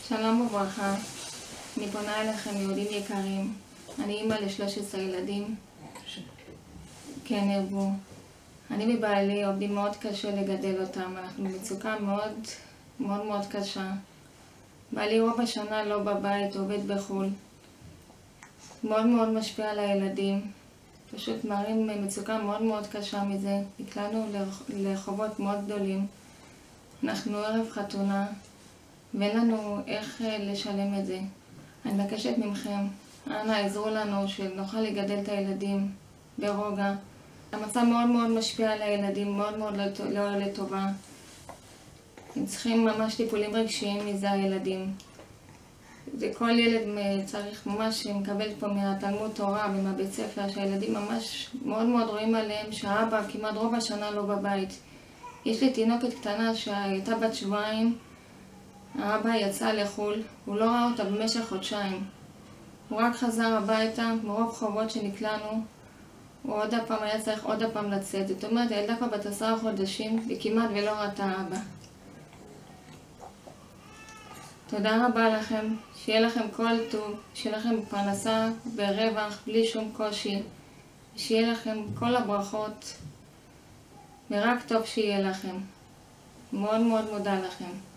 שלום וברכה, אני פונה אליכם יהודים יקרים. אני אימא ל13 ילדים, כן ירבו. אני ובעלי עובדים מאוד קשה לגדל אותם, אנחנו במצוקה מאוד קשה. בעלי רוב השנה לא בבית, עובד בחו"ל. מאוד משפיע על הילדים, פשוט מראים מצוקה מאוד קשה מזה. נקלענו לחובות מאוד גדולים. אנחנו ערב חתונה ואין לנו איך לשלם את זה. אני מבקשת מכם, אנא עזרו לנו שנוכל לגדל את הילדים ברוגע. המצב מאוד משפיע על הילדים, מאוד לא לטובה. הם צריכים ממש טיפולים רגשיים מזה הילדים. כל ילד צריך ממש מקבל פה מהתלמוד תורה ומהבית ספר, שהילדים ממש מאוד רואים עליהם שהאבא כמעט רוב השנה לא בבית. יש לי תינוקת קטנה שהייתה בת 2 שבועות, האבא יצא לחו"ל, הוא לא ראה אותה במשך חודשיים. הוא רק חזר הביתה, מרוב חובות שנקלענו, הוא היה צריך עוד פעם לצאת. זאת אומרת, הילדה כבר בת 10 חודשים וכמעט ולא ראתה אבא. תודה רבה לכם, שיהיה לכם כל טוב, שיהיה לכם פרנסה ברווח, בלי שום קושי, שיהיה לכם כל הברכות, ורק טוב שיהיה לכם. מאוד מודה לכם.